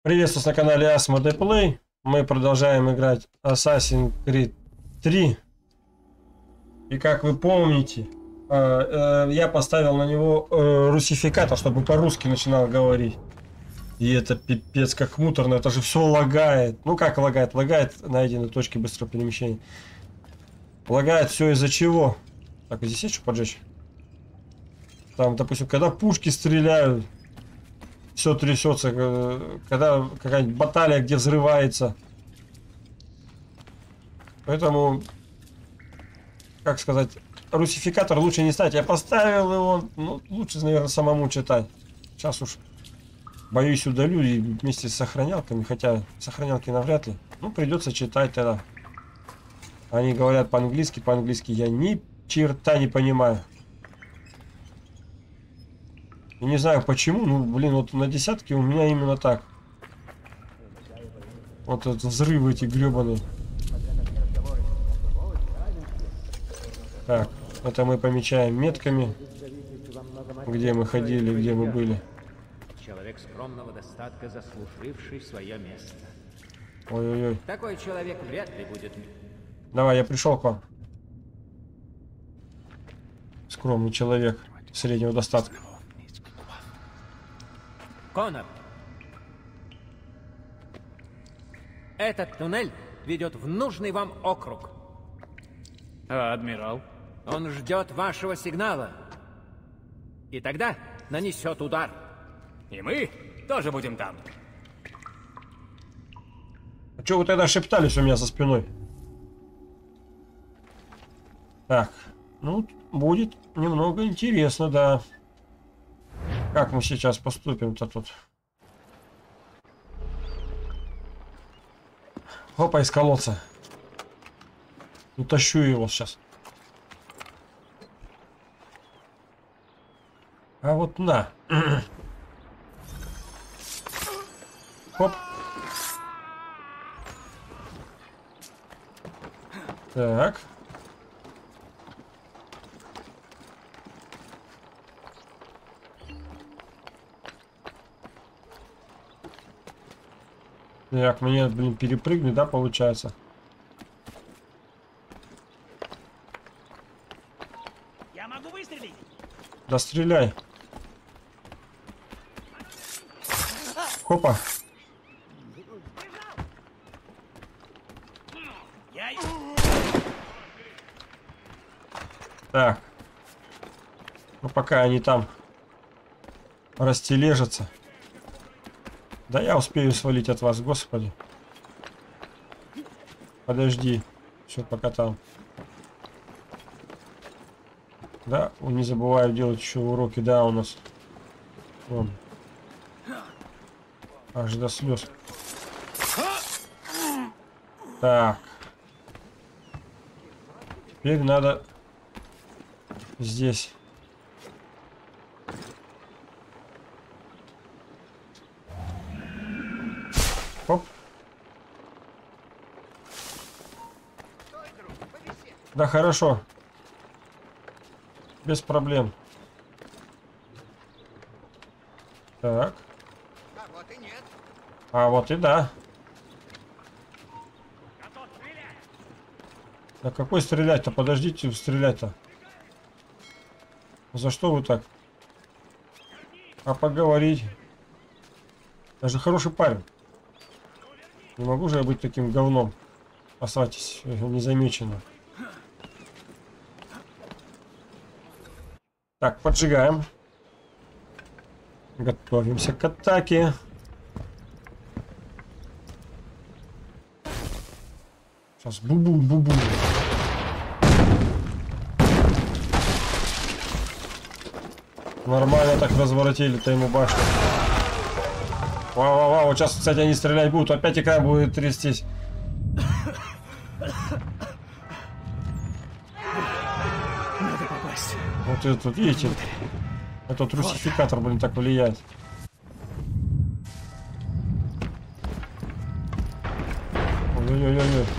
Приветствую вас на канале Asmodee. Мы продолжаем играть Assassin's Creed 3. И как вы помните, я поставил на него русификатор, чтобы по-русски начинал говорить. И это пипец как муторно, это же все лагает. Ну как лагает? Лагает найденные точки быстрого перемещения. Лагает все из-за чего? Так, здесь есть что поджечь? Там, допустим, когда пушки стреляют, все трясется, когда какая-нибудь баталия, где взрывается. Поэтому, как сказать, русификатор лучше не ставить. Я поставил его, ну, лучше, наверное, самому читать. Сейчас уж боюсь удалю и вместе с сохранялками, хотя сохранялки навряд ли. Ну, придется читать тогда. Они говорят по-английски я ни черта не понимаю. И не знаю почему, ну, блин, вот на десятке у меня именно так. Вот этот взрывы эти гребаные. Так, это мы помечаем метками, где мы ходили, где мы были. Человек скромного достатка, заслуживший свое место. Ой-ой-ой. Такой человек вряд ли будет... Давай, я пришел к вам. Скромный человек среднего достатка. Конор! Этот туннель ведет в нужный вам округ. А адмирал? Он ждет вашего сигнала. И тогда нанесет удар. И мы тоже будем там. А что вы тогда шептались у меня за спиной? Так, ну, будет немного интересно, да. Как мы сейчас поступим-то тут? Опа, из колодца. Утащу его сейчас. А вот на. Хоп. Так. Так, мне, блин, перепрыгнуть, да, получается? Я могу выстрелить. Да стреляй. Хопа. Так. Ну, пока они там растележатся. Да я успею свалить от вас, господи. Подожди. Все, пока там. Да, не забываю делать еще уроки, да, у нас. Вон. Аж до слез. Так. Теперь надо здесь. Оп. Да, хорошо. Без проблем. Так. А вот и да. Да какой стрелять-то? Подождите, стрелять-то. За что вы так? А поговорить? Даже хороший парень. Не могу же я быть таким говном. Оставайтесь незамеченным. Так, поджигаем. Готовимся к атаке. Сейчас бу-бу-бу-бу. Нормально так разворотили-то ему башню. Вау-вау-вау, вот сейчас, кстати, они стрелять будут, опять экран будет трястись. Надо попасть. Вот это, видите, этот русификатор, блин, так влияет. Ой-ой-ой-ой.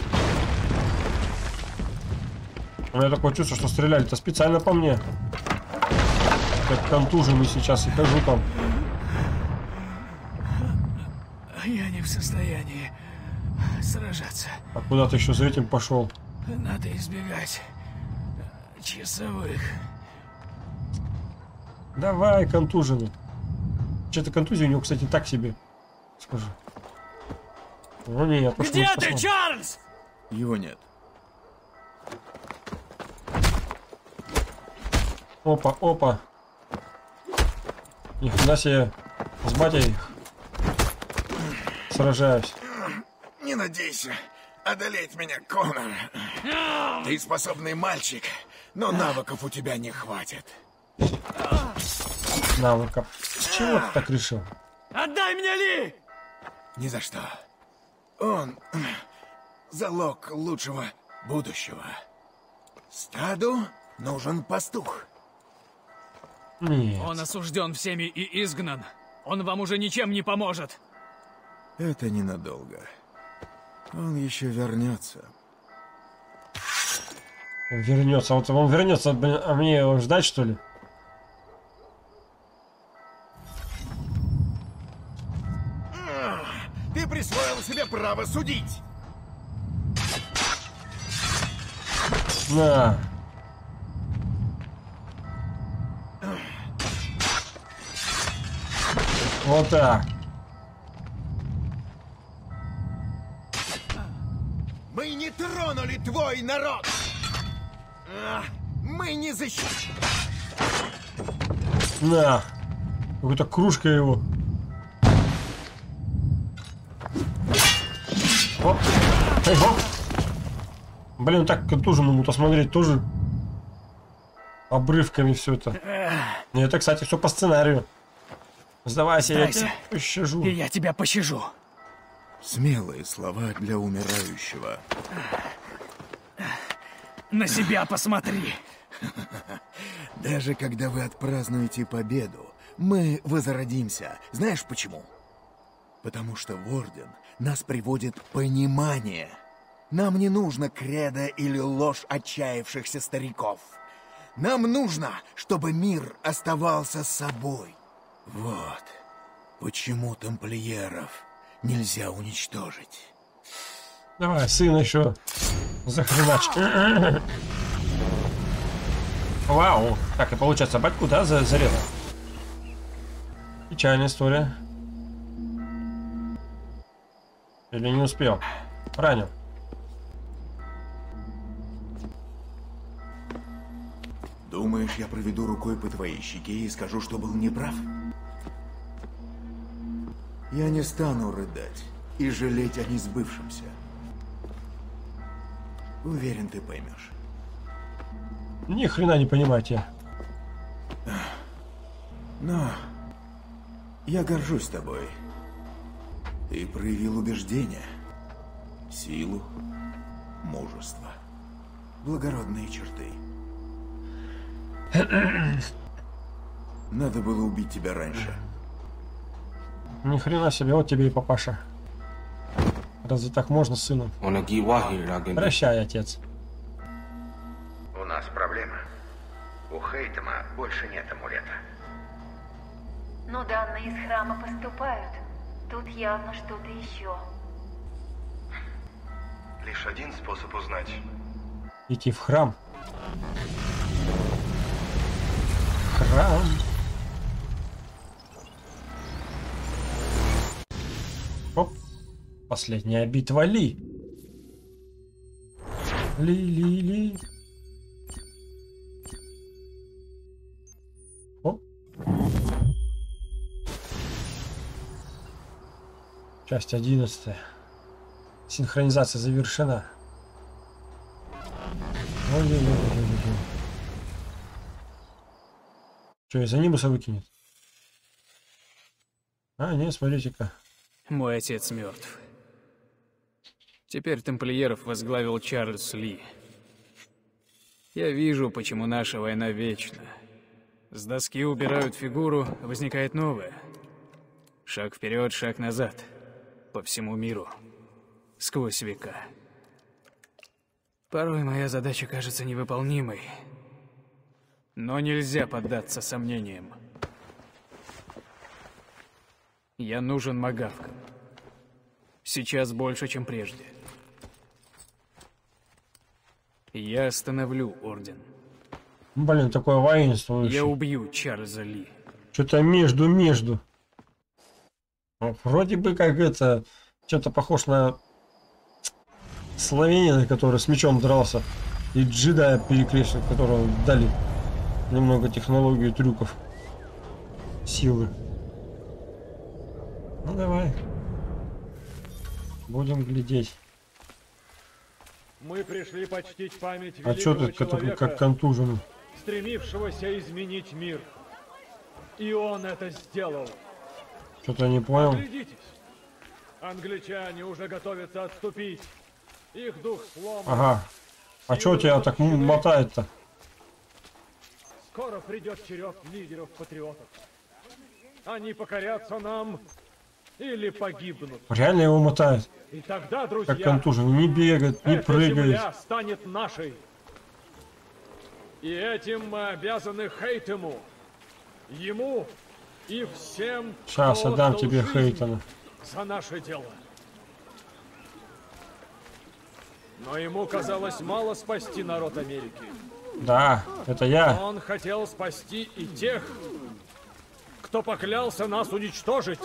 У меня такое чувство, что стреляли-то специально по мне. Как контуженный сейчас и хожу там. Я в состоянии сражаться. А куда ты еще за этим пошел? Надо избегать часовых. Давай, контуженный. Что-то контузия у него, кстати, так себе. Скажи. Ну нет, уж Где лучше ты, посмотрим. Чарльз? Его нет. Опа, опа. Ни хрена себе. С батей сражаюсь. Не надейся одолеть меня, Конор. Ты способный мальчик, но навыков у тебя не хватит. Навыков. С чего ты так решил? Отдай мне Ли! Ни за что. Он залог лучшего будущего. Стаду нужен пастух. Нет. Он осужден всеми и изгнан. Он вам уже ничем не поможет. Это ненадолго. Он еще вернется. Вернется. Вот он вернется, блин, а мне его ждать, что ли? Ты присвоил себе право судить. На. Вот так. Мы не тронули твой народ. Мы не защитим. На. Какая-то кружка его. Оп. Эй, оп. Блин, так контуженному-то смотреть тоже обрывками все это. И это, кстати, все по сценарию. Сдавайся, я Сдайся. тебя пощажу. И я тебя пощажу. Смелые слова для умирающего. На себя посмотри. Даже когда вы отпразднуете победу, мы возродимся. Знаешь почему? Потому что в Орден нас приводит понимание. Нам не нужно кредо или ложь отчаявшихся стариков. Нам нужно, чтобы мир оставался собой. Вот почему тамплиеров нельзя уничтожить. Давай, сын еще захренач. Вау. Так, и получается, батьку, да, зарезал? Печальная история. Или не успел? Ранил. Думаешь, я проведу рукой по твоей щеке и скажу, что был неправ? Я не стану рыдать и жалеть о несбывшемся. Уверен, ты поймешь. Ни хрена не понимаете. Но я горжусь тобой. Ты проявил убеждение, силу, мужество. Благородные черты. Надо было убить тебя раньше. Ни хрена себе, вот тебе и папаша. Разве так можно с сыном? Прощай, отец. У нас проблема. У Хейтема больше нет амулета. Но данные из храма поступают. Тут явно что-то еще. Лишь один способ узнать. Идти в храм. Храм. Оп. Последняя битва Ли. Ли. Оп. Часть 11. Синхронизация завершена. Ой-ой-ой-ой-ой. Что, из анимуса выкинет? А, нет, смотрите-ка. Мой отец мертв. Теперь тамплиеров возглавил Чарльз Ли. Я вижу, почему наша война вечна. С доски убирают фигуру, возникает новая. Шаг вперед, шаг назад. По всему миру. Сквозь века. Порой моя задача кажется невыполнимой. Но нельзя поддаться сомнениям. Я нужен магавкам. Сейчас больше, чем прежде. Я остановлю Орден. Блин, такое воинствующее. Я убью Чарльза Ли. Что-то между. Вроде бы как это... Что-то похож на славянина, который с мечом дрался. И джедая перекрестил, которому дали немного технологий и трюков. Силы. Ну давай. Будем глядеть. Мы пришли почтить память А что великого ты такой человека, как контуженный? стремившегося изменить мир. И он это сделал. Что-то не понял. Глядитесь. Англичане уже готовятся отступить. Их дух сломан. Ага. А что тебя так мотает-то? Скоро придет черед лидеров-патриотов. Они покорятся нам или погибнут. Реально его мотает. И тогда, друзья, Как контуженный. Не бегает, не эта прыгает. земля станет нашей. И этим мы обязаны Хейтему. Ему и всем, Сейчас кто отдам отдал тебе жизнь Хейтона. за наше дело. Но ему казалось мало спасти народ Америки. Да, это я. Он хотел спасти и тех, кто поклялся нас уничтожить.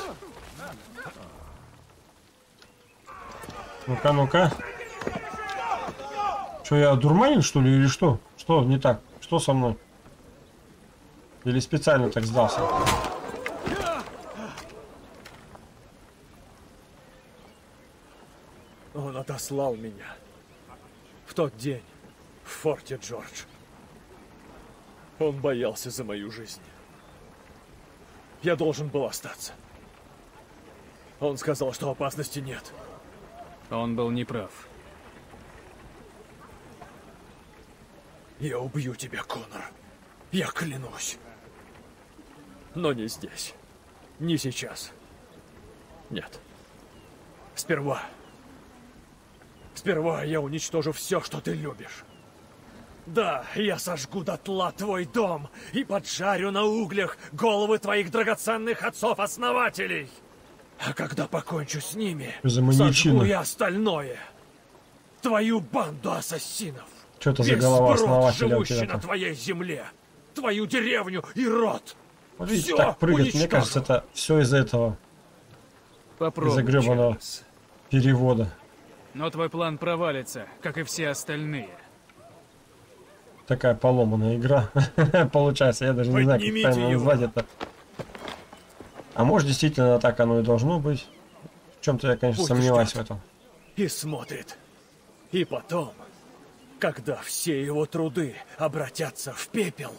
Ну-ка, ну-ка. Что, я дурманин, что ли, или что? Что не так? Что со мной? Или специально так сдался? Он отослал меня в тот день в форте Джордж. Он боялся за мою жизнь. Я должен был остаться. Он сказал, что опасности нет. Он был неправ. Я убью тебя, Коннор. Я клянусь. Но не здесь. Не сейчас. Нет. Сперва я уничтожу все, что ты любишь. Да, я сожгу дотла твой дом и поджарю на углях головы твоих драгоценных отцов-основателей. А когда покончу с ними, За маньячину. сожгу и остальное. Твою банду ассасинов. Что это за Весь голова сброд, основателя у живущий тебя на там? твоей земле. Твою деревню и род. Вот видите, Всё так прыгать, мне уничтожу. кажется, это все из-за этого Попробуй, Из-за гребаного. Чарльз. перевода. Но твой план провалится, как и все остальные. Такая поломанная игра. Получается, я даже не знаю, как Поднимите правильно его. назвать это. А может, действительно так оно и должно быть. В чем-то я, конечно, Пусть сомневаюсь в ждет. этом. И смотрит. И потом, когда все его труды обратятся в пепел,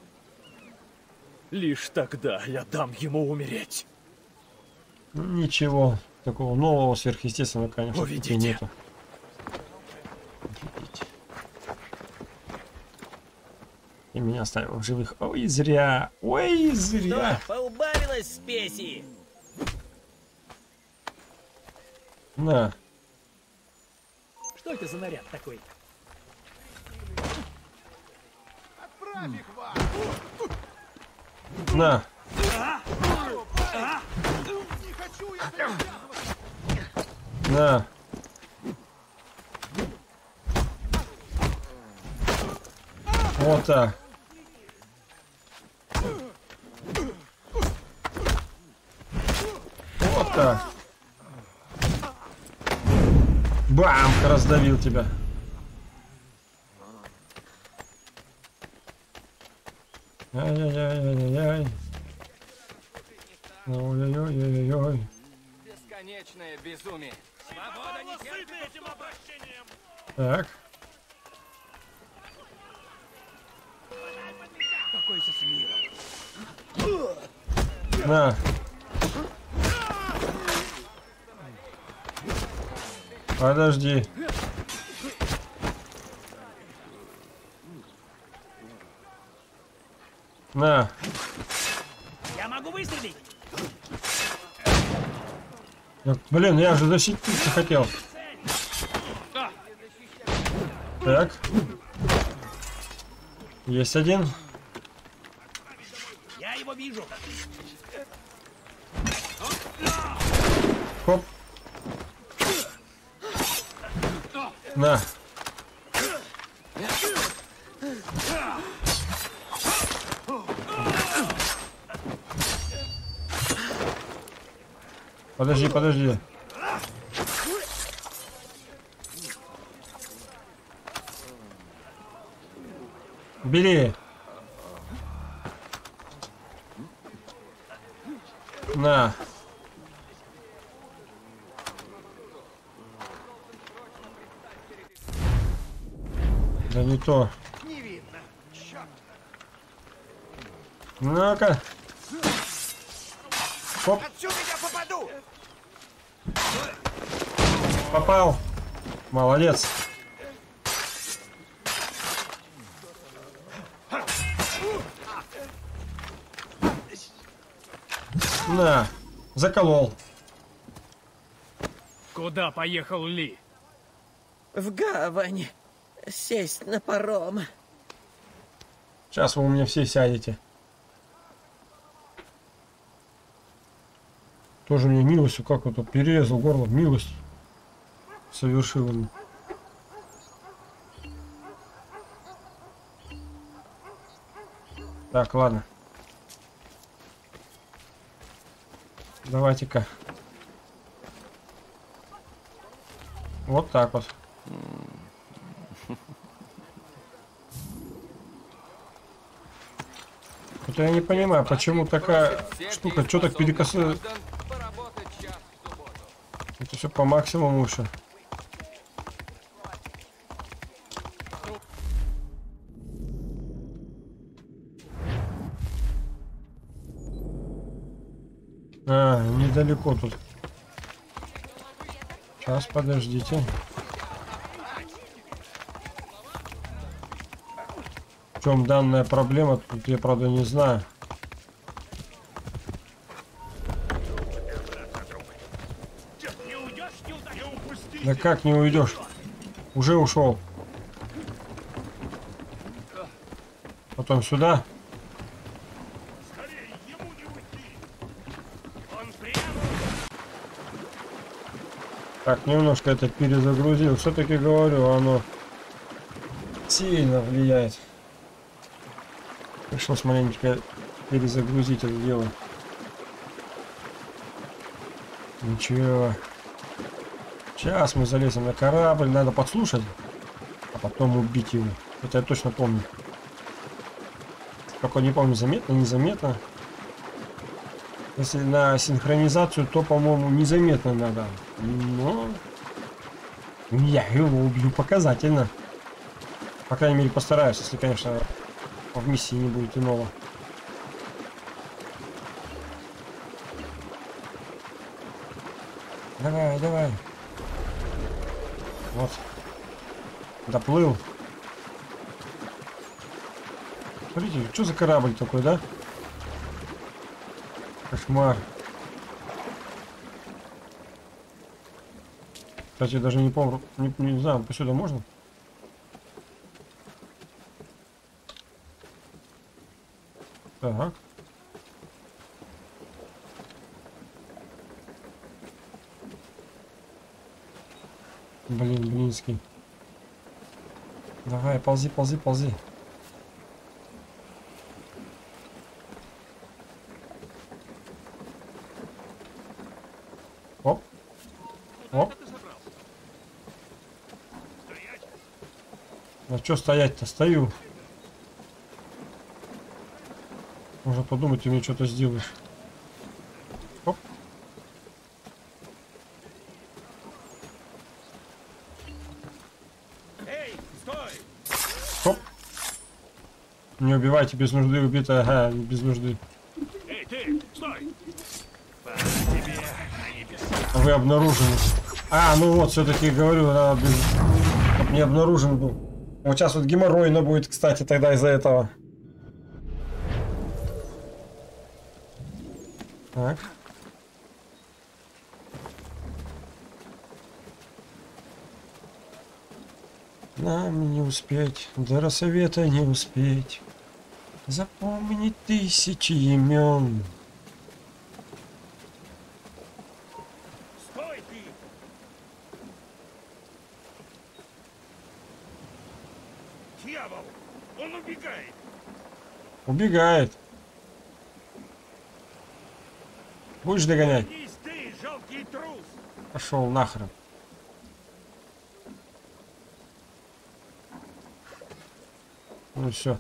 лишь тогда я дам ему умереть. Ничего такого нового, сверхъестественного, конечно, тут и Увидите. нету. И меня оставил в живых. Ой, зря. Ой, зря. Поубавилась спеси. На. Что это за наряд такой? На. На. Вот так. Вот так. Бам! Раздавил тебя. Ай-яй-яй-яй-яй. Ой-ой-ой-ой-ой. Бесконечное безумие. Свобода не терпит этим обращением. Так. Покойся с миром. На. Подожди. На. Я могу выстрелить. Блин, я же защититься хотел. Так. Есть один. Я его вижу. Хоп. На. Подожди, подожди. Бери. На. Да не то. Ну-ка. Оп. Отсюда я попаду! Попал. Молодец. На. Заколол. Куда поехал Ли? В гавань. Сесть на паром. Сейчас вы у меня все сядете. Тоже мне милостью, как вот перерезал горло, милость совершил он. Так, ладно. Давайте-ка. Вот так вот. Это я не понимаю, почему такая штука, что так перекосывает. Это все по максимуму еще. А, недалеко тут. Сейчас, подождите. В чем данная проблема, тут я, правда, не знаю. Да как не уйдешь? Уже ушел. Потом сюда. Так, немножко это перезагрузил. Все-таки говорю, оно сильно влияет. Пришлось маленько перезагрузить это дело. Ничего. Сейчас мы залезем на корабль. Надо подслушать, а потом убить его. Это я точно помню. Только не помню, заметно, незаметно. Если на синхронизацию, то, по-моему, незаметно надо. Но я его убью показательно. По крайней мере, постараюсь, если, конечно, в миссии не будет иного. Давай, давай. Вот. Доплыл. Смотрите, что за корабль такой, да? Кошмар. Кстати, я даже не помню, не знаю, посюда можно? Так. Блин, блинский. Давай, ползи, ползи, ползи. Оп. Оп. А что стоять-то? Стою. Можно подумать, ты мне что-то сделаешь. Оп. Эй, стой! Оп. Не убивайте без нужды, убито. Ага, без нужды. Эй, ты, стой! Вы обнаружены. А, ну вот, все-таки говорю, надо без... Чтоб не обнаружен был. Вот сейчас вот геморройно будет, кстати, тогда из-за этого. Так. Нам не успеть, до рассвета не успеть. Запомни тысячи имен. Стой ты! Дьявол! Он убегает! Убегает. Будешь догонять? Вернись ты, жалкий трус! Пошел нахрен. Ну все.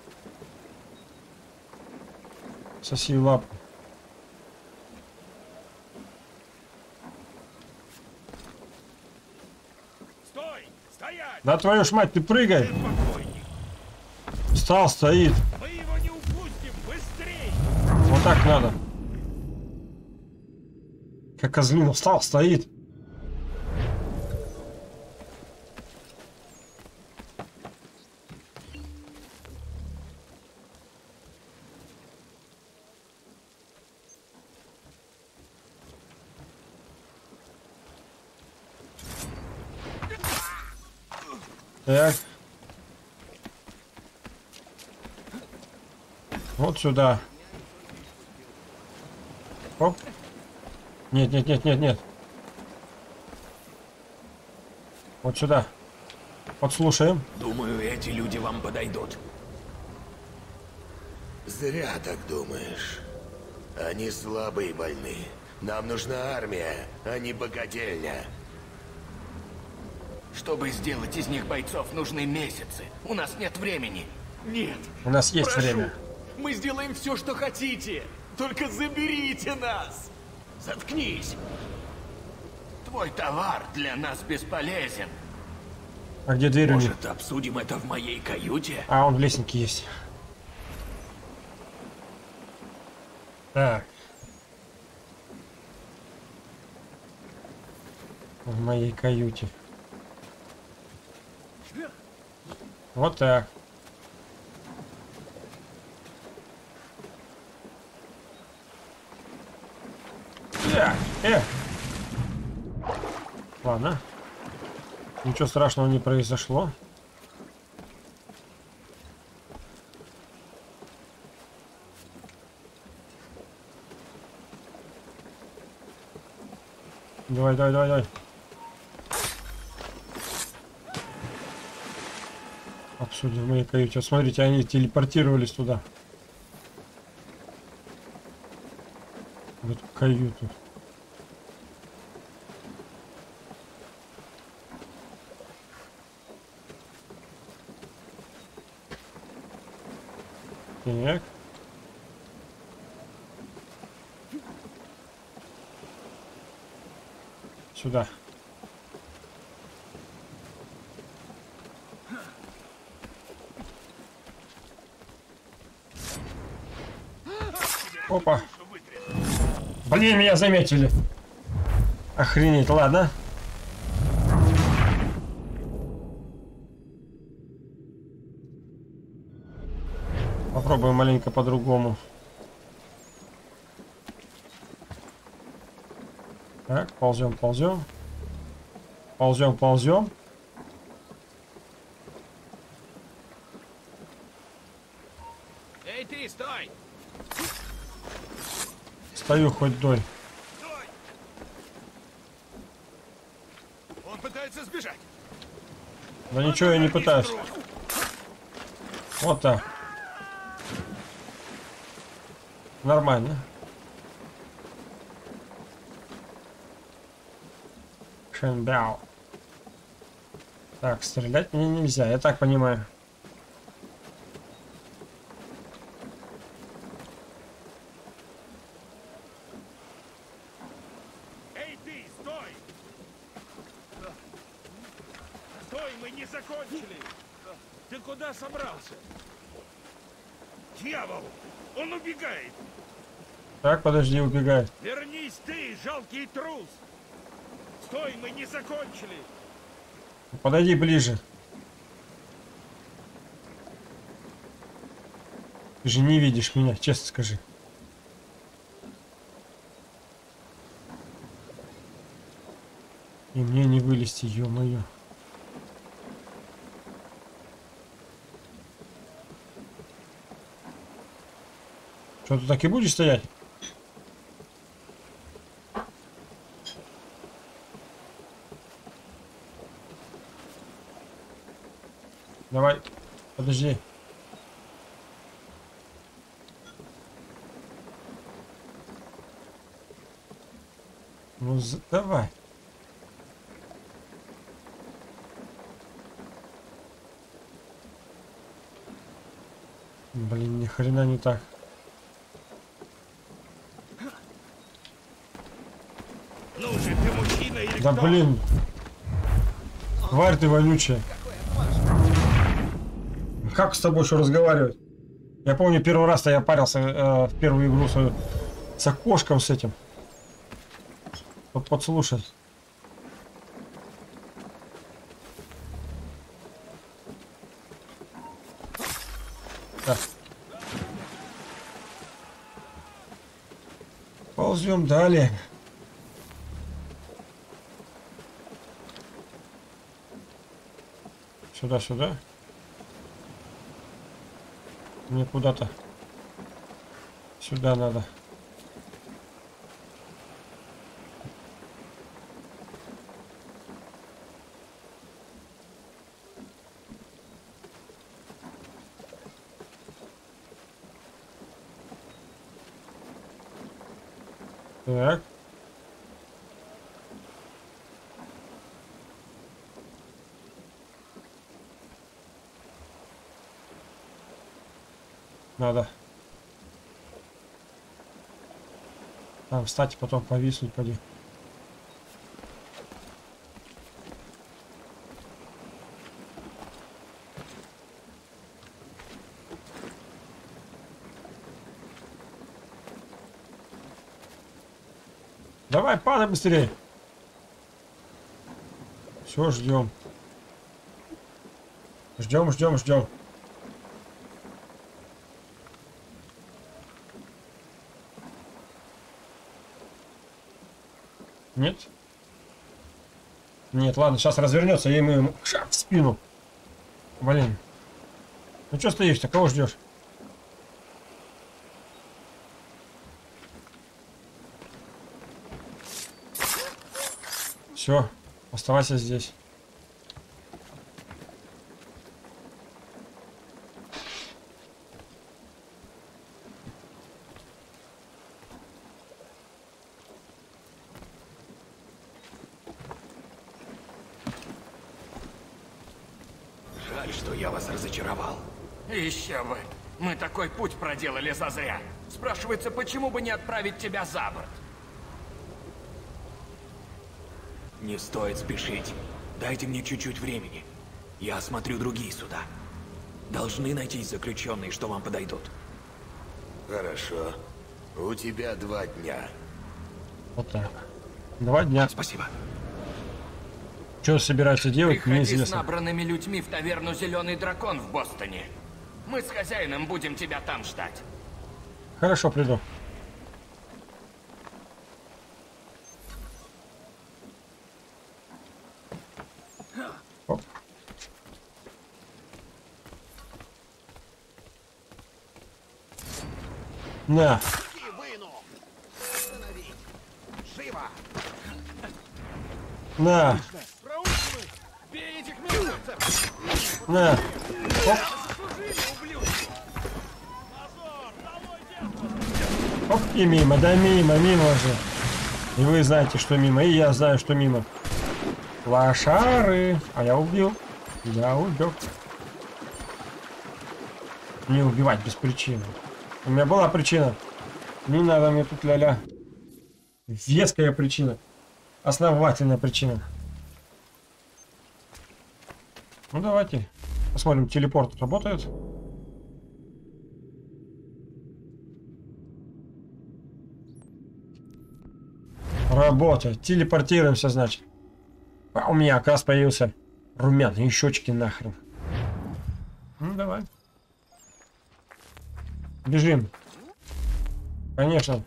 Соси лапу. Стой! Стоять! Да твою ж мать, ты прыгай! Ты покойник! Встал, стоит. Мы его не упустим! Быстрей! Вот так надо. Как козлина, встал, стоит. Так. Вот сюда. Оп. Нет, нет, нет, нет, нет. Вот сюда. Подслушаем. Думаю, эти люди вам подойдут. Зря так думаешь. Они слабые и больны. Нам нужна армия, а не богадельня. Чтобы сделать из них бойцов, нужны месяцы. У нас нет времени. Нет. У нас есть Прошу, время. мы сделаем все, что хотите. Только заберите нас. Заткнись. Твой товар для нас бесполезен. А где дверь у них? Может, обсудим это в моей каюте? А, он в лестнике есть. Так. В моей каюте. Вот так. Ладно. Ничего страшного не произошло. Давай, давай, давай, давай. Обсудим в моей каюте. Вот смотрите, они телепортировались туда. В эту каюту. Так. Сюда. Опа. Блин, меня заметили. Охренеть, ладно. Попробуем маленько по-другому. Так, ползем, ползем. Ползем, ползем. Эй, ты, стой! Стою хоть доль. Стой! Он пытается сбежать. Да ничего я не пытаюсь. Вот так. Нормально. Шенбяо. Так, стрелять мне нельзя, я так понимаю. Эй, ты, стой! Стой, мы не закончили! Ты куда собрался? Дьявол! Он убегает! Так, подожди, убегает. Вернись ты, жалкий трус! Стой, мы не закончили! Подойди ближе. Ты же не видишь меня, честно скажи. И мне не вылезти, ё-моё. Что, ты так и будешь стоять? Давай, Подожди. Ну, давай. Блин, ни хрена не так. Ну же, ты мужчина или Да кто? блин. Тварь ты вонючая. Как с тобой еще разговаривать? Я помню, первый раз-то я парился в первую игру свою с окошком с этим. Чтоб подслушать. Так. Ползем далее. Сюда. Мне куда-то сюда надо. Так. Надо. Там встать и потом повиснуть, поди. Давай, падай быстрее. Все, ждем. Ждем. Нет? Нет, ладно, сейчас развернется, я ему шаг в спину. Блин. Ну что стоишь-то, кого ждешь? Все, оставайся здесь. Жаль, что я вас разочаровал. Еще бы. Мы такой путь проделали зазря. Спрашивается, почему бы не отправить тебя за борт? Не стоит спешить. Дайте мне чуть-чуть времени. Я осмотрю другие суда. Должны найтись заключенные, что вам подойдут. Хорошо. У тебя 2 дня. Вот так. 2 дня. Спасибо. Что собирается делать, Приходи с неизвестно. набранными людьми в таверну «Зеленый дракон» в Бостоне. Мы с хозяином будем тебя там ждать. Хорошо, приду. Оп. На. На. На. Оп. Оп, и мимо, да мимо же. И вы знаете, что мимо, и я знаю, что мимо. Лошары. А я убил. Я убил. Не убивать без причины. У меня была причина. Не надо мне тут ля-ля. Веская причина. Основательная причина. Ну давайте посмотрим, телепорт работает. Работает. Телепортируемся, значит. А у меня, оказывается, появился румяные щечки нахрен. Ну давай. Бежим. Конечно.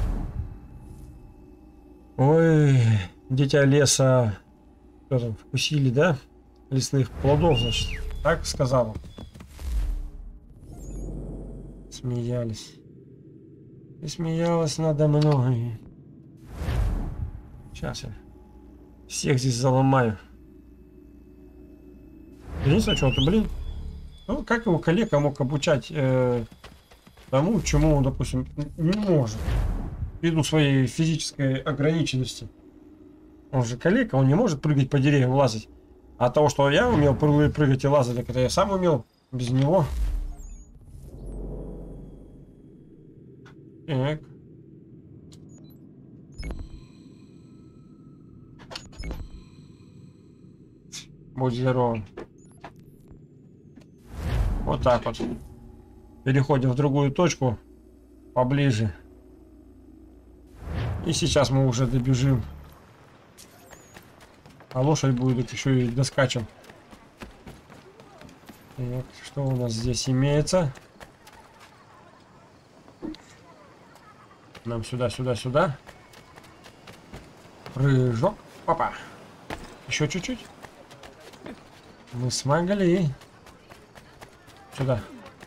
Ой, дитя леса. Что там, вкусили, да? Лесных плодов, значит. Так сказал. Смеялись. И смеялась надо мной. Сейчас я всех здесь заломаю. Единственное, что-то, блин. Ну, как его коллега мог обучать тому, чему он, допустим, не может? Ввиду своей физической ограниченности. Он же коллега, он не может прыгать по деревьям, лазать. А от того, что я умел прыгать и лазать, так это я сам умел без него. Так. Будь здоров. Вот так вот. Переходим в другую точку. Поближе. И сейчас мы уже добежим. А лошадь будет еще и доскачем. Так, что у нас здесь имеется? Нам сюда, сюда, сюда. Прыжок. Папа. Еще чуть-чуть. Мы смогли. Сюда.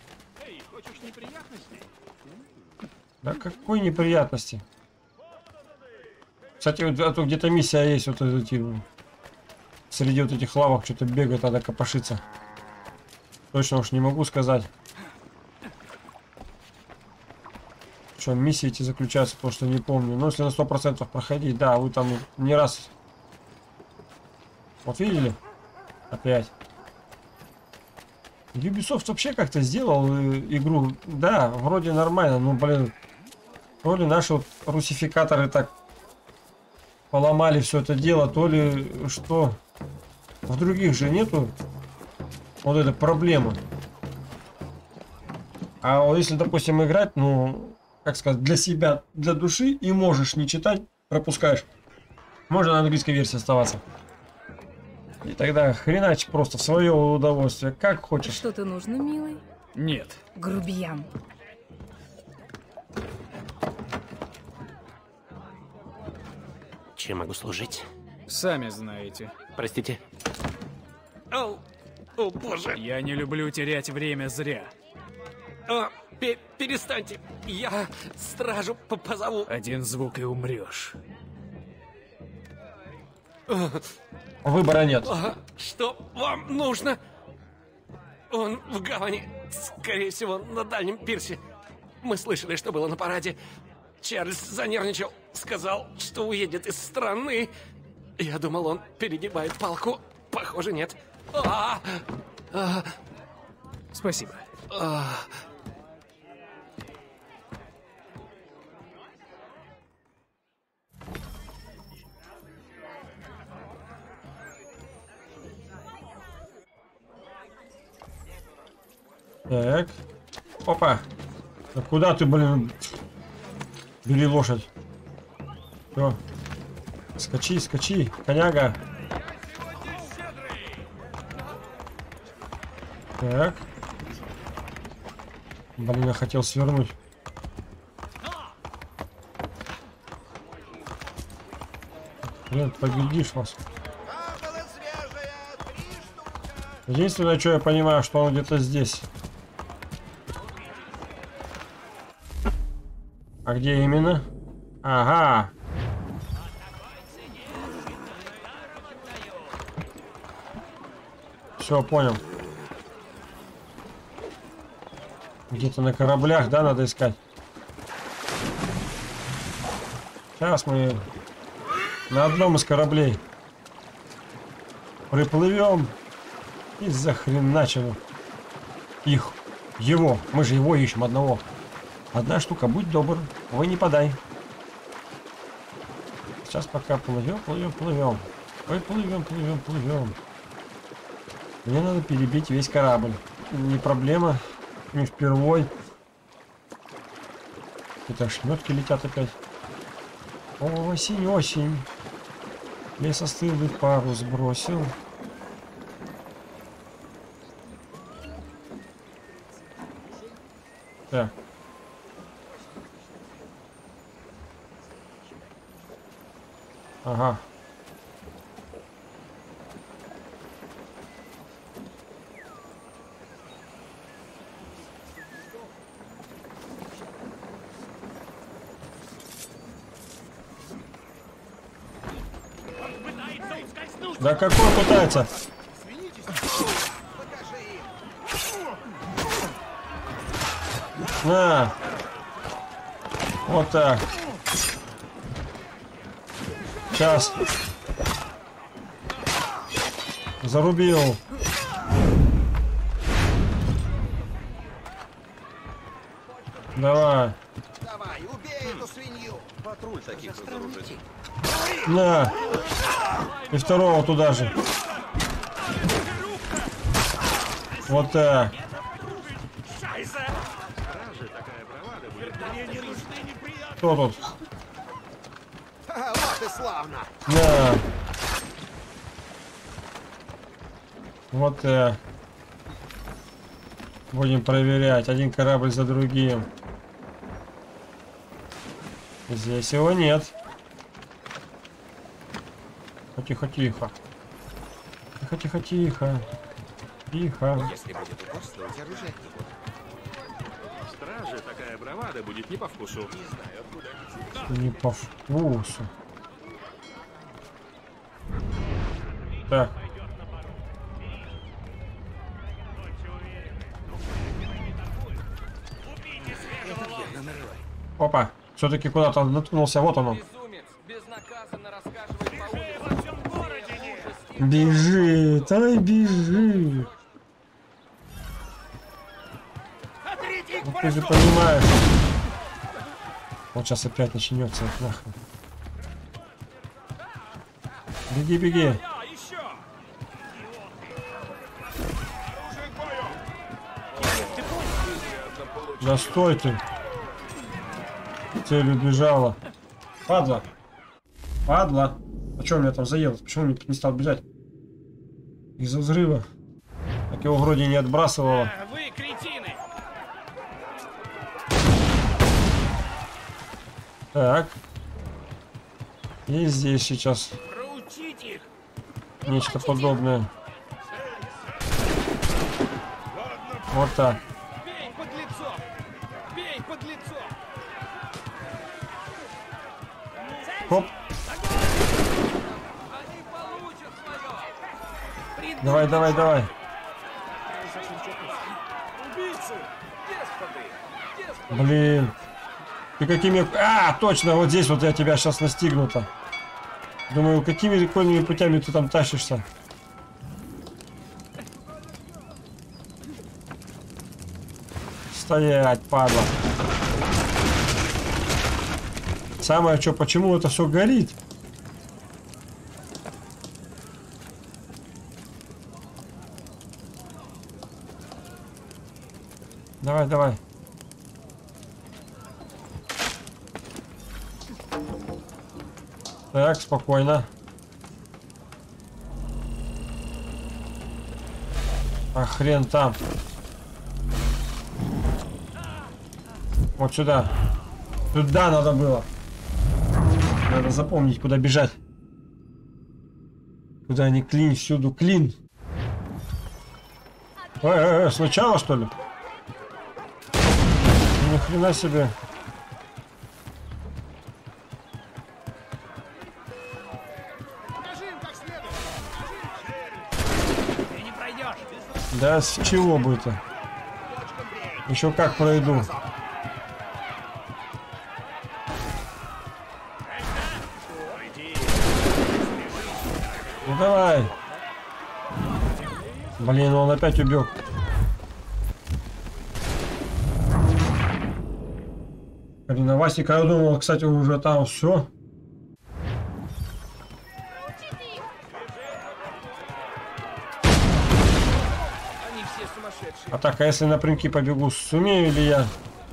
Да какой неприятности? Кстати, вот, а то где-то миссия есть, вот эти, среди вот этих лавок что-то бегает, надо копошиться. Точно уж не могу сказать. Что миссии эти заключаются, потому что не помню. Но если на 100% проходить, да, вы там не раз. Вот видели? Опять. Ubisoft вообще как-то сделал игру, да, вроде нормально, но, блин, то ли наши вот русификаторы так поломали все это дело, то ли что. В других же нету вот этой проблемы. А вот если, допустим, играть, ну, как сказать, для себя, для души, и можешь не читать, пропускаешь. Можно на английской версии оставаться. И тогда хренач просто в свое удовольствие, как хочешь. Что-то нужно, милый? Нет. Грубиян. Чем могу служить? Сами знаете. Простите. О боже. Я не люблю терять время зря. Перестаньте. Я стражу позову. Один звук и умрешь. Выбора нет. Что вам нужно? Он в гавани, скорее всего, на дальнем пирсе. Мы слышали, что было на параде. Чарльз занервничал, сказал, что уедет из страны. Я думал, он перегибает палку. Похоже, нет. Спасибо. Так. Опа. Да куда ты, блин? Бери лошадь. Все. Скачи, скачи, коняга. Так. Блин, я хотел свернуть. Блин, победишь вас. Единственное, что я понимаю, что он где-то здесь. А где именно? Ага. Все, понял. Где-то на кораблях, да, надо искать. Сейчас мы на одном из кораблей приплывем и захреначим их. Его. Мы же его ищем, одного. Одна штука, будь добр, вы не подай. Сейчас пока плывем, плывем, плывем. Ой, плывем, плывем, плывем. Мне надо перебить весь корабль. Не проблема, не впервой. Это шметки летят опять. О, осень, осень. Лесостылый парус бросил. Так. Ага. Да какой пытается? На. Вот так. Сейчас. Зарубил. Давай. Давай, убей эту свинью. Патруль таких разоружить. На. И второго туда же. Вот так. Кто тут? Вот и славно. На. Вот так. Будем проверять. Один корабль за другим. Здесь его нет. Тихо, тихо. Тихо, тихо, тихо. Тихо. Если будет упорство, оружие от него. Страже такая бравада будет не по вкусу. Не знаю, откуда они. Не по вкусу. Так. Опа, все-таки куда-то наткнулся, вот он. Бежит, ай, бежит. Ну, ты же понимаешь. Вот сейчас опять начнется, нахрен. Беги, беги. Да стой ты. Цель убежала. Падла. Падла. А что он меня там заел? Почему он не стал бежать? Из-за взрыва. Так его вроде не отбрасывало. Вы кретины! Так. И здесь сейчас нечто подобное. Вот так. Бей под лицо! Бей под лицо! Хоп. Давай, давай, давай. Блин. Ты какими... А, точно, вот здесь вот я тебя сейчас настигну-то. Думаю, какими окольными путями ты там тащишься? Стоять, падла. Самое что, почему это все горит? Давай, давай. Так, спокойно. А хрен там. Вот сюда. Туда надо было. Надо запомнить, куда бежать. Куда не клин, всюду клин. Сначала, что ли? Ни хрена себе. Да с чего бы это? Еще как пройду. Ну давай. Блин, он опять убег. Блин, а Васика, я думал, кстати, уже там все. А так, а если напрямки побегу, сумею ли я?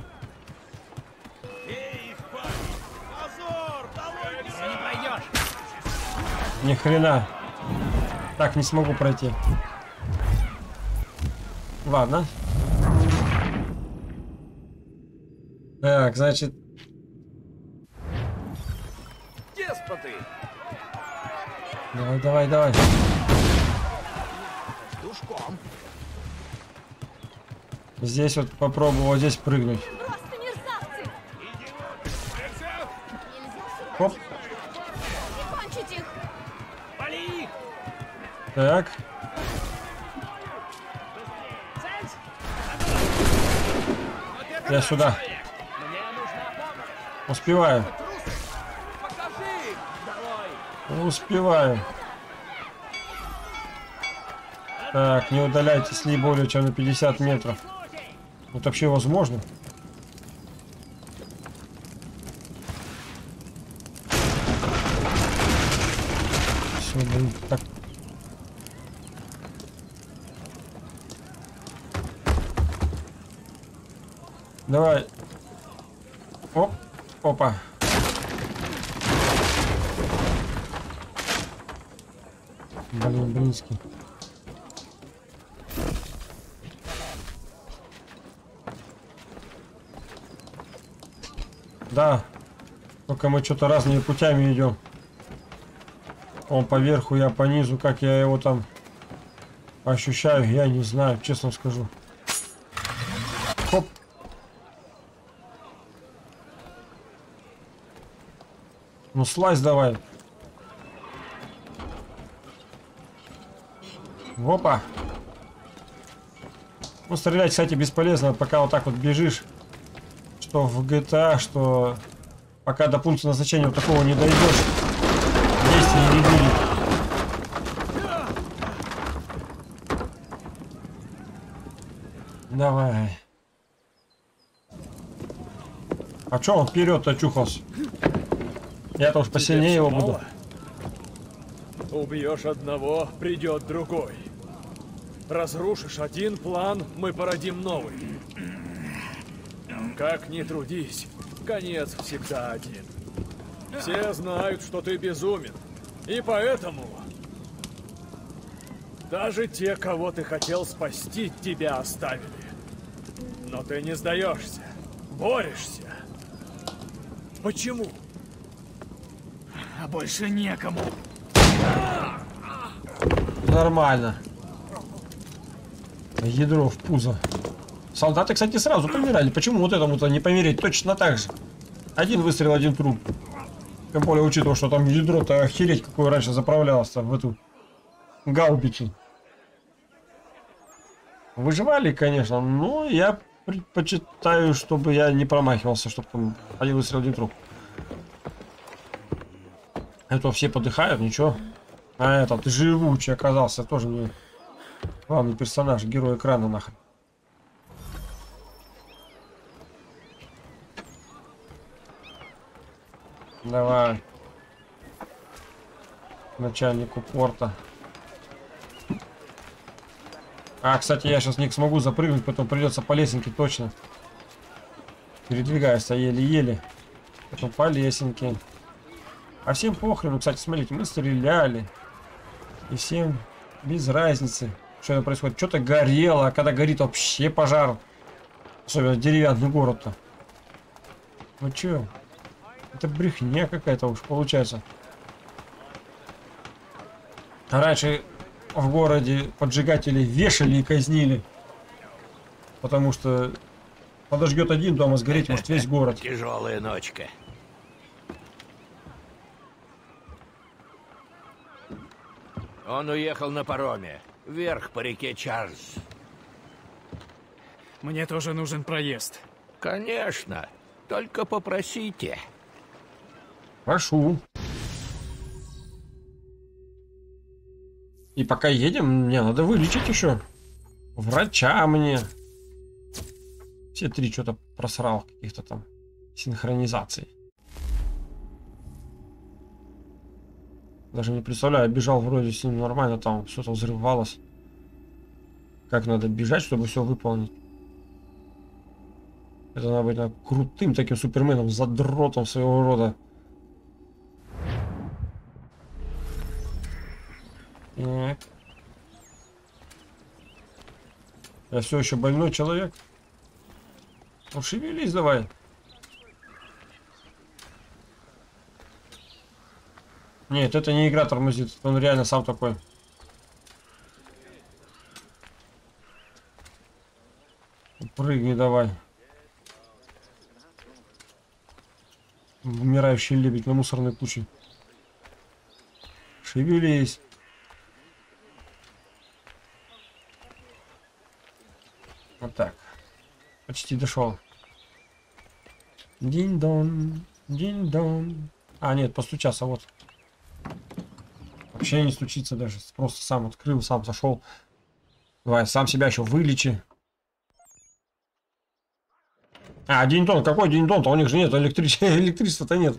Ни хрена. Так, не смогу пройти. Ладно. Так, значит... Деспоты! Давай, давай, давай. Душком. Здесь вот попробую вот здесь прыгнуть. Хоп. Так. Я сюда. Успеваю. Успеваю. Так, не удаляйтесь ли более чем на 50 метров. Это вообще возможно? Все, блин, так. Давай. Оп. Опа. Блин, близкий. Да. Только мы что-то разными путями идем. Он поверху, я по низу. Как я его там ощущаю, я не знаю, честно скажу. Хоп. Ну, слазь давай. Опа. Ну, стрелять, кстати, бесполезно, пока вот так вот бежишь. Что в GTA, что пока до пункта назначения вот такого не дойдешь. Действий не будет. Давай. А чё он вперед очухался? Я-то уж посильнее его буду. Убьешь одного, придет другой. Разрушишь один план, мы породим новый. Как ни трудись, конец всегда один. Все знают, что ты безумен. И поэтому даже те, кого ты хотел спасти, тебя оставили. Но ты не сдаешься, борешься. Почему? А больше некому. Нормально. Ядро в пузо. Солдаты, кстати, сразу помирали. Почему вот этому-то не помереть точно так же? Один выстрел, один труп. Тем более, учитывая, что там ядро-то охереть, какое раньше заправлялось-то в эту гаубицу. Выживали, конечно, но я предпочитаю, чтобы я не промахивался, чтобы там один выстрел, один труп. Это все подыхают, ничего. А этот живучий оказался, тоже не главный персонаж, герой экрана нахрен. Давай. Начальнику порта. А, кстати, я сейчас не смогу запрыгнуть, потом придется по лесенке точно. Передвигаюсь еле-еле. Потом по лесенке. А всем похрену, кстати, смотрите, мы стреляли. И всем без разницы, что это происходит. Что-то горело, а когда горит вообще пожар. Особенно деревянный город-то. Ну чё? Это брехня какая-то уж получается. А раньше в городе поджигателей вешали и казнили. Потому что подожгет один дом, а сгореть может весь город. Тяжелая ночка. Он уехал на пароме. Вверх по реке Чарльз. Мне тоже нужен проезд. Конечно. Только попросите. Прошу. И пока едем, мне надо вылечить еще. Врача мне. Все три что-то просрал, каких-то там синхронизаций. Даже не представляю, бежал вроде с ним нормально, там что-то взрывалось. Как надо бежать, чтобы все выполнить? Это надо быть крутым таким суперменом, задротом своего рода. Так. Я все еще больной человек. Ну шевелись давай. Нет, это не игра тормозит, он реально сам такой. Прыгни давай. Умирающий лебедь на мусорной куче. Шевелись. Вот так. Почти дошел. Динь-дон, динь-дон. А, нет, постучался, вот. Вообще не стучится даже. Просто сам открыл, сам зашел. Давай, сам себя еще вылечи. А, динь-дон, какой динь-дон-то? У них же нет электричества-то нет.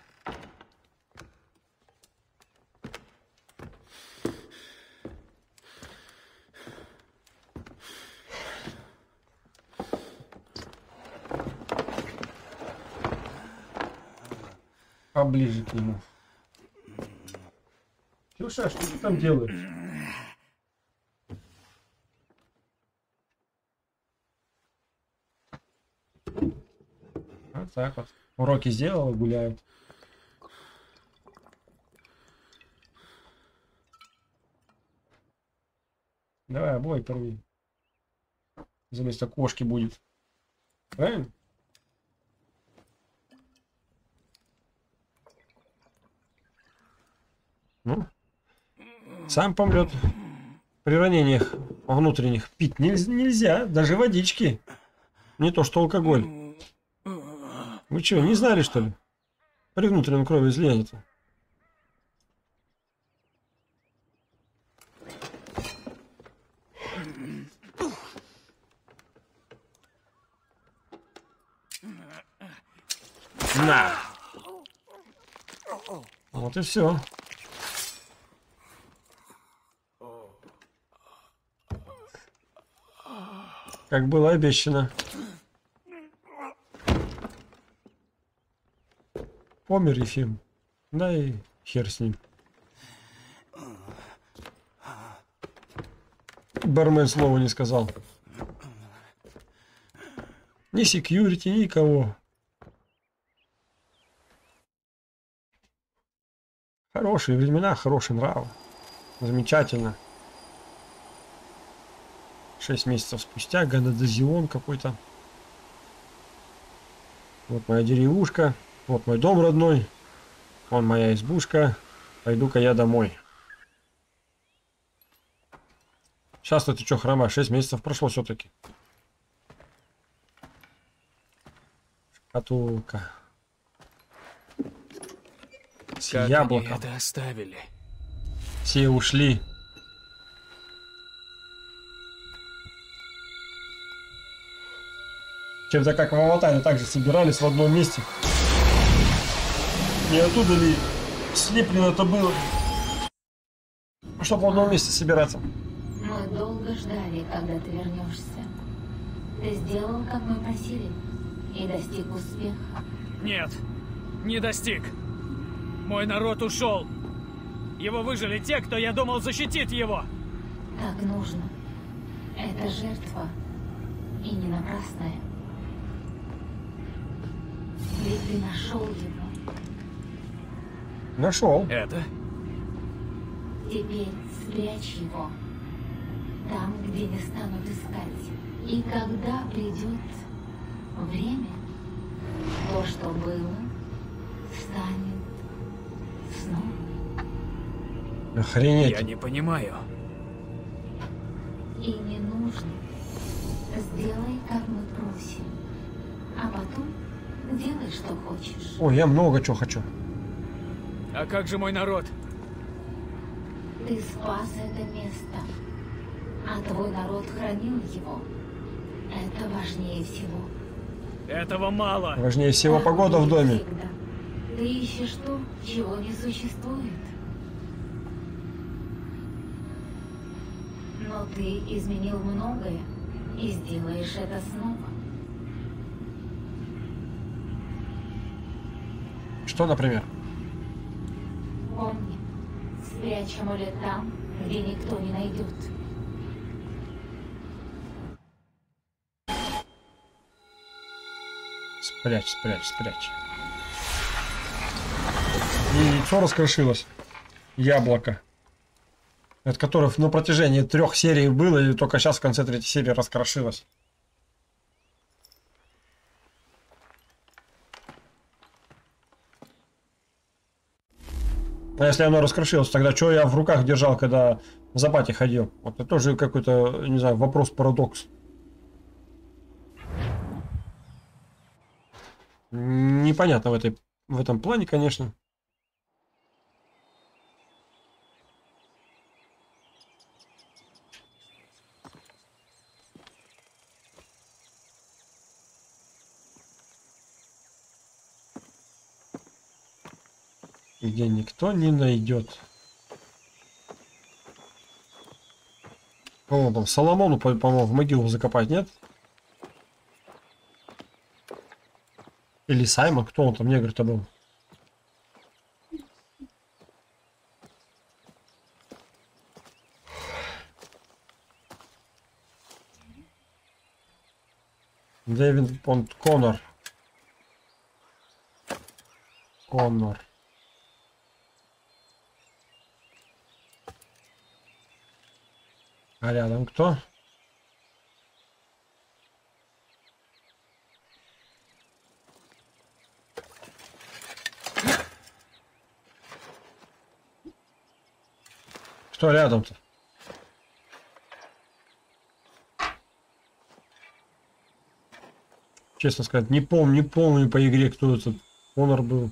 Поближе к нему. Ксюша, что ты там делаешь? Вот так вот. Уроки сделала, гуляют. Давай, обои порви. Заместо кошки будет. Правильно? Ну, сам помрет. При ранениях внутренних пить нельзя, даже водички. Не то что алкоголь. Вы что, не знали, что ли? При внутреннем крови излияния-то. На! Вот и все. Как было обещано. Помер Ефим. Да и хер с ним. Бармен слова не сказал. Ни секьюрити, никого. Хорошие времена, хороший нрав. Замечательно. 6 месяцев спустя, гонадозион какой-то. Вот моя деревушка. Вот мой дом родной. Вон моя избушка. Пойду-ка я домой. Сейчас-то ты что, хрома? 6 месяцев прошло все-таки. Шкатулка. С как яблоком. Они это оставили? Все ушли. Чем-то как в Аватаре также собирались в одном месте. Не оттуда ли слеплено это было? Чтобы в одном месте собираться. Мы долго ждали, когда ты вернешься. Ты сделал, как мы просили, и достиг успеха. Нет, не достиг. Мой народ ушел. Его выжили те, кто, я думал, защитит его. Так нужно. Это жертва. И не напрасная. Ведь ты нашел его. Нашел. Это? Теперь спрячь его. Там, где не станут искать. И когда придет время, то, что было, станет снова. Охренеть. Я не понимаю. И не нужно. Сделай, как мы просим. А потом делай, что хочешь. Ой, я много чего хочу. А как же мой народ? Ты спас это место. А твой народ хранил его. Это важнее всего. Этого мало. Важнее всего погода в доме. Всегда. Ты ищешь то, чего не существует. Но ты изменил многое и сделаешь это снова. Что, например? Помни, спрячь амулет там, где никто не найдет. Спрячь, спрячь, спрячь. И яйцо раскрошилось. Яблоко. От которых на протяжении 3 серий было, и только сейчас в конце 3-й серии раскрошилось. А если оно раскрошилось, тогда что я в руках держал, когда в Запате ходил? Вот это тоже какой-то, не знаю, вопрос-парадокс. Непонятно в этом плане, конечно. Где никто не найдет. О, там Соломону, по-моему, в могилу закопать, нет? Или Саймон, кто он там, негр-то был? Дэвид Коннор. Коннор. А рядом кто? Кто рядом-то? Честно сказать, не помню по игре, кто этот Коннор был.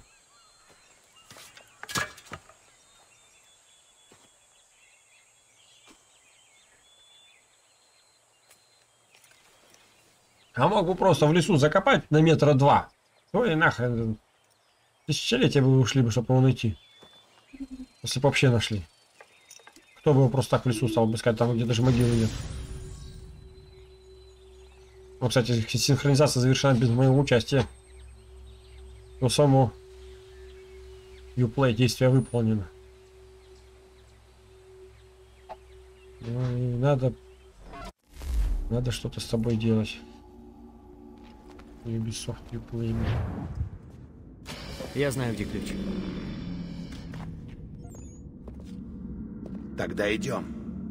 А мог бы просто в лесу закопать на 2 метра. Ой, нахрен. Тысячелетия бы ушли бы, чтобы его найти. Если бы вообще нашли. Кто бы его просто так в лесу стал бы искать, там где даже могилы нет. Ну, кстати, синхронизация завершена без моего участия. Но само Uplay действие выполнено. Ну и надо что-то с тобой делать. Ubisoft Uplay. Я знаю, где ключ. Тогда идем.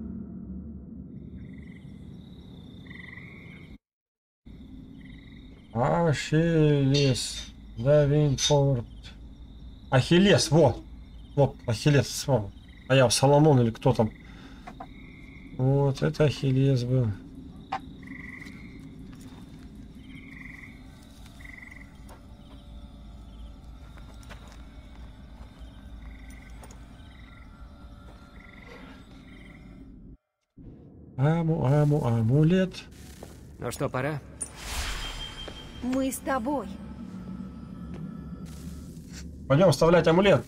Ахиллес. Давинпорт. Ахиллес, вот. Вот, Ахиллес, вспомнил. А я Соломон или кто там? Вот, это Ахиллес был. Амулет. Ну что, пора? Мы с тобой. Пойдем вставлять амулет.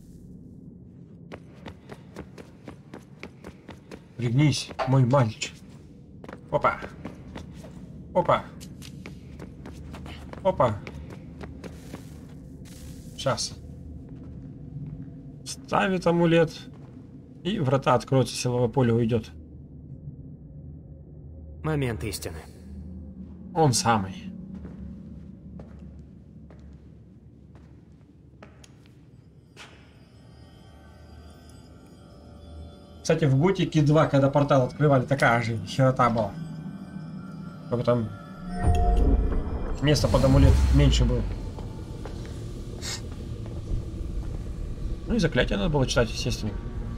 Пригнись, мой мальчик. Опа. Опа. Опа. Сейчас. Ставит амулет. И врата откроются, силовое поле уйдет. Момент истины. Он самый. Кстати, в Готике 2, когда портал открывали, такая же херота была. Только там места под амулет меньше было. Ну и заклятие надо было читать, естественно.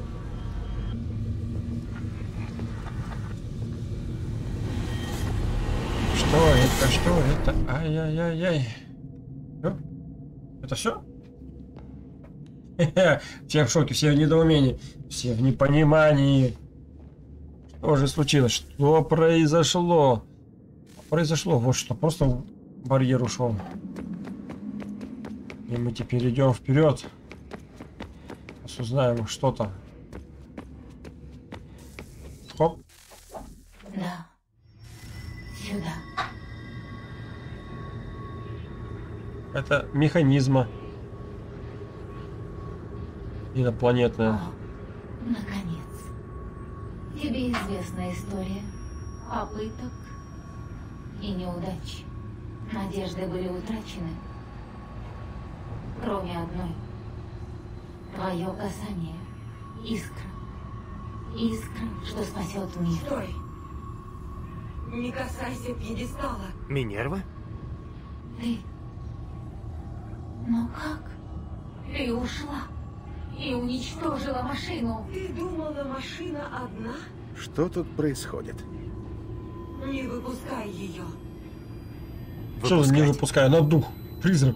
Что это? Ай-яй-яй-яй. Это все? Все в шоке, все в недоумении, все в непонимании. Что же случилось? Что произошло? Произошло вот что. Просто барьер ушел. И мы теперь идем вперед. Сейчас узнаем что-то. Хоп. Да. Сюда. Это механизма. Инопланетная. О, наконец. Тебе известна история попыток и неудач. Надежды были утрачены. Кроме одной. Твое касание. Искра. Искра, что спасет мир. Стой! Не касайся пьедестала. Минерва? Ты. Но как? Ты ушла и уничтожила машину. Ты думала, машина одна? Что тут происходит? Не выпускай ее. Что не выпускаю? На дух. Призрак.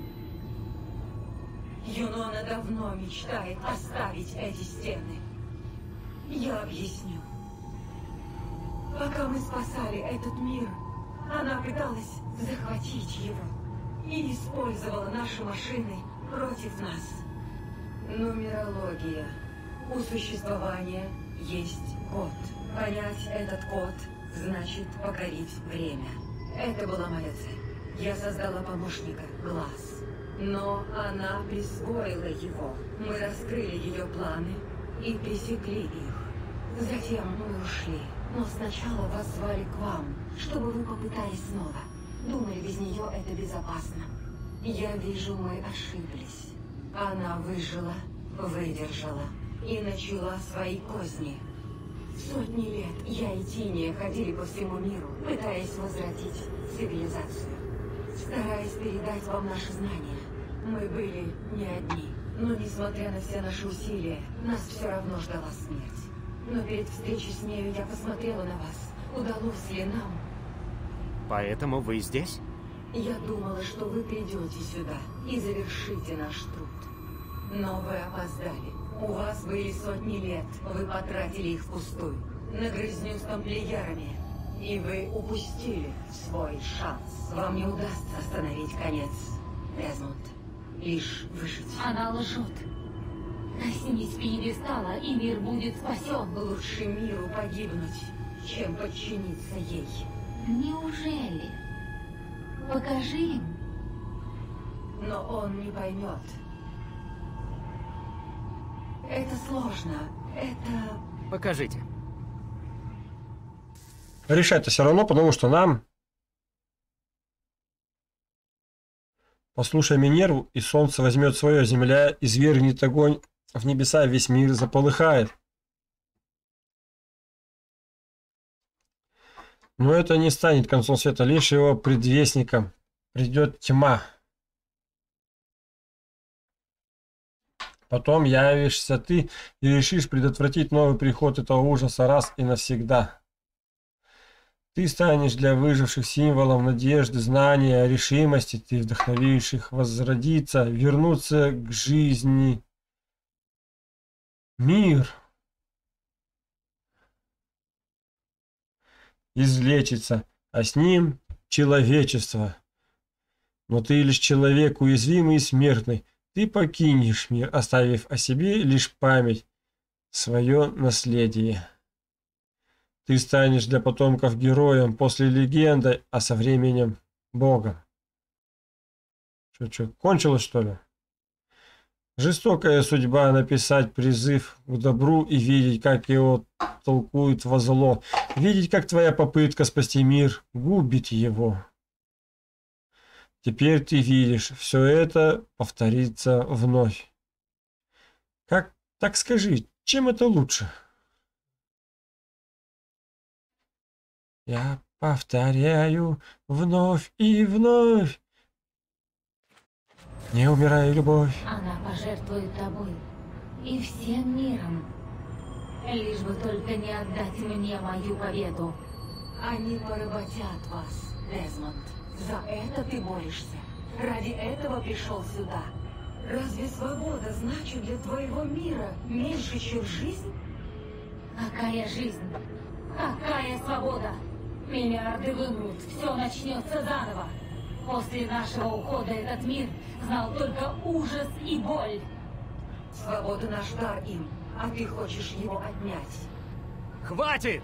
Юнона давно мечтает оставить эти стены. Я объясню. Пока мы спасали этот мир, она пыталась захватить его и использовала наши машины против нас. Нумерология. У существования есть код. Понять этот код значит покорить время. Это была моя цель. Я создала помощника, Глаз. Но она присвоила его. Мы раскрыли ее планы и пресекли их. Затем мы ушли. Но сначала вас звали к вам, чтобы вы попытались снова. Думали, без нее это безопасно. Я вижу, мы ошиблись. Она выжила, выдержала и начала свои козни. Сотни лет я и Тиния ходили по всему миру, пытаясь возродить цивилизацию. Стараясь передать вам наши знания. Мы были не одни. Но несмотря на все наши усилия, нас все равно ждала смерть. Но перед встречей с нею я посмотрела на вас. Удалось ли нам? Поэтому вы здесь? Я думала, что вы придете сюда и завершите наш труд. Но вы опоздали. У вас были сотни лет. Вы потратили их впустую. На грызню с тамплиерами. И вы упустили свой шанс. Вам не удастся остановить конец, Дезмонд. Лишь выжить. Она лжет. Коснись пьедестала, и мир будет спасен. Лучше миру погибнуть, чем подчиниться ей. Неужели? Покажи им. Но он не поймет. Это сложно. Это... Покажите. Решать-то все равно, потому что нам... Послушай Минерву, и солнце возьмет свое, земля извергнет огонь в небеса, весь мир заполыхает. Но это не станет концом света, лишь его предвестником. Придет тьма. Потом явишься ты и решишь предотвратить новый приход этого ужаса раз и навсегда. Ты станешь для выживших символом надежды, знания, решимости, ты вдохновишь их возродиться, вернуться к жизни. Мир излечится, а с ним человечество. Но ты лишь человек уязвимый и смертный. Ты покинешь мир, оставив о себе лишь память, свое наследие. Ты станешь для потомков героем, после легенды, а со временем Богом. Что, кончилось, что ли? Жестокая судьба написать призыв к добру и видеть, как его толкуют во зло. Видеть, как твоя попытка спасти мир губит его. Теперь ты видишь, все это повторится вновь. Так скажи, чем это лучше? Я повторяю вновь и вновь. Не умирай, любовь. Она пожертвует тобой и всем миром. Лишь бы только не отдать мне мою победу. Они поработят вас, Дезмонд. За это ты борешься. Ради этого пришел сюда. Разве свобода значит для твоего мира меньше, чем жизнь? Какая жизнь? Какая свобода? Миллиарды вымрут, все начнется заново. После нашего ухода этот мир знал только ужас и боль. Свобода наш дар им, а ты хочешь его отнять. Хватит!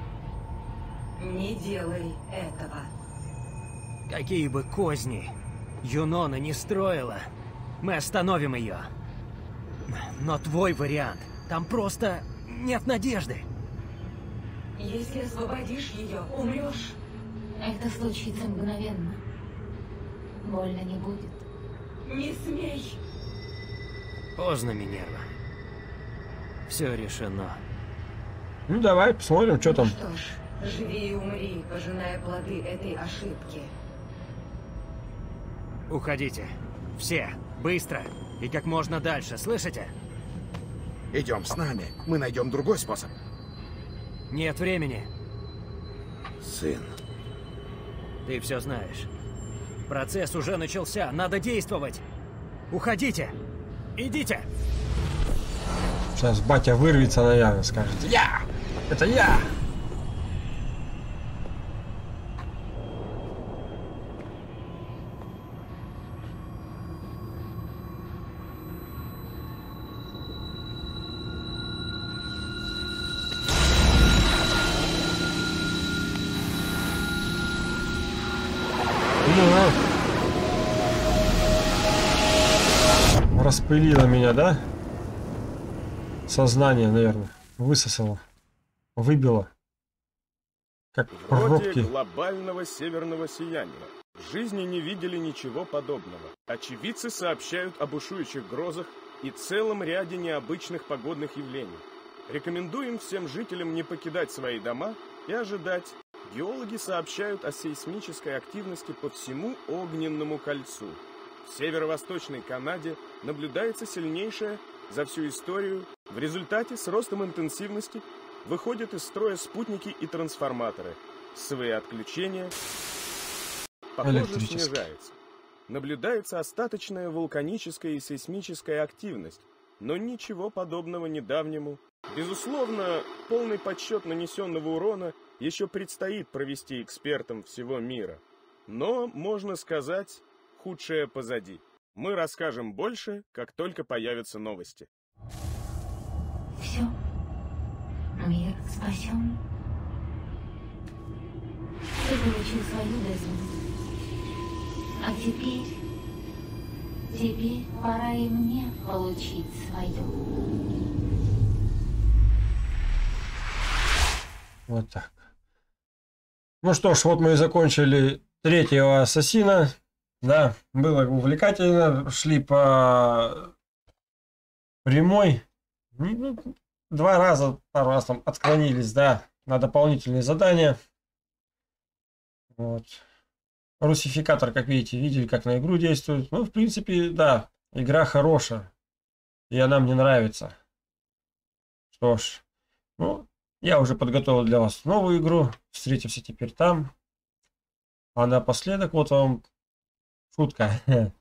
Не делай этого. Какие бы козни Юнона не строила, мы остановим ее. Но твой вариант, там просто нет надежды. Если освободишь ее, умрешь. Это случится мгновенно. Больно не будет. Не смей. Поздно, Минерва. Все решено. Ну давай посмотрим, что там. Что ж, живи и умри, пожиная плоды этой ошибки. Уходите. Все. Быстро. И как можно дальше, слышите? Идем с нами. Мы найдем другой способ. Нет времени. Сын. Ты все знаешь. Процесс уже начался, надо действовать. Уходите! Идите! Сейчас батя вырвется, наверное, скажет: я! Это я! Распылила меня, да? Сознание, наверное. Высосало. Выбило. Как Вроде пробки. глобального северного сияния. В жизни не видели ничего подобного. Очевидцы сообщают о бушующих грозах и целом ряде необычных погодных явлений. Рекомендуем всем жителям не покидать свои дома и ожидать. Геологи сообщают о сейсмической активности по всему огненному кольцу. В северо-восточной Канаде наблюдается сильнейшая за всю историю. В результате с ростом интенсивности выходят из строя спутники и трансформаторы. Свои отключения, похоже, снижается. Наблюдается остаточная вулканическая и сейсмическая активность, но ничего подобного недавнему. Безусловно, полный подсчет нанесенного урона еще предстоит провести экспертам всего мира. Но, можно сказать, худшее позади. Мы расскажем больше, как только появятся новости. Все. Мир спасен. Ты получил свою, Дезмонд. А теперь пора и мне получить свою. Вот так. Ну что ж, вот мы и закончили третьего ассасина. Да, было увлекательно. Шли по прямой. Пару раз там отклонились, да, на дополнительные задания. Вот. Русификатор, как видите, видели, как на игру действует. Ну, в принципе, да, игра хорошая. И она мне нравится. Что ж, ну, я уже подготовил для вас новую игру. Встретимся теперь там. А напоследок, вот вам шутка.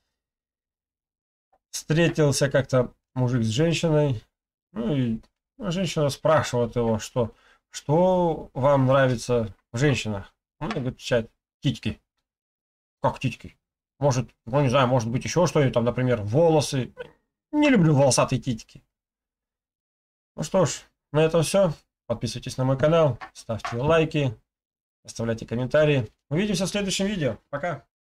Встретился как-то мужик с женщиной. Ну и женщина спрашивает его, что вам нравится в женщинах. Он отвечает: титьки. Как титьки? Может, ну не знаю, может быть еще что-нибудь, там, например, волосы. Не люблю волосатые титьки. Ну что ж, на этом все. Подписывайтесь на мой канал, ставьте лайки, оставляйте комментарии. Увидимся в следующем видео. Пока.